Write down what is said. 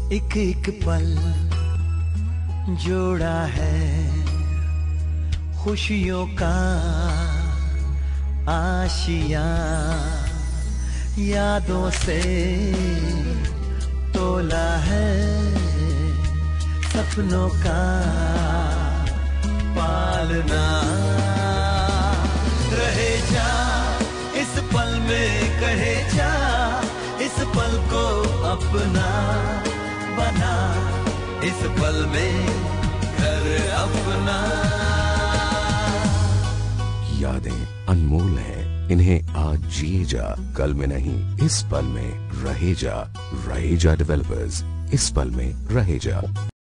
एक एक पल जोड़ा है खुशियों का आशिया, यादों से तोला है सपनों का पालना। रहे जा इस पल में, कहे जा इस पल को अपना बना, इस पल में घर अपना। यादें अनमोल हैं, इन्हें आज जिए जा, कल में नहीं इस पल में रहे जा। रहेजा डेवलपर्स, इस पल में रहे जा।